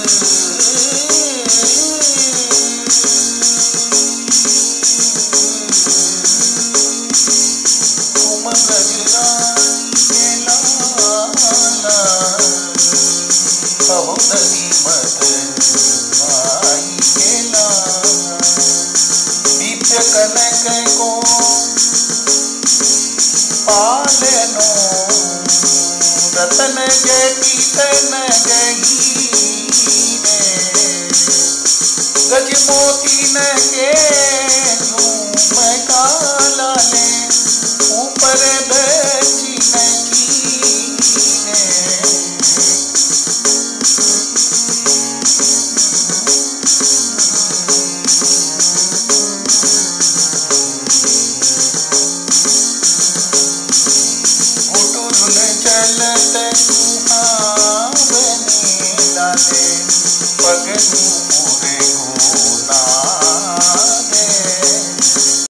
रतन जैती तन गही गज मोती न के मैं काला ले ऊपर बची चलते सुहावनी लाले पगनू पूरे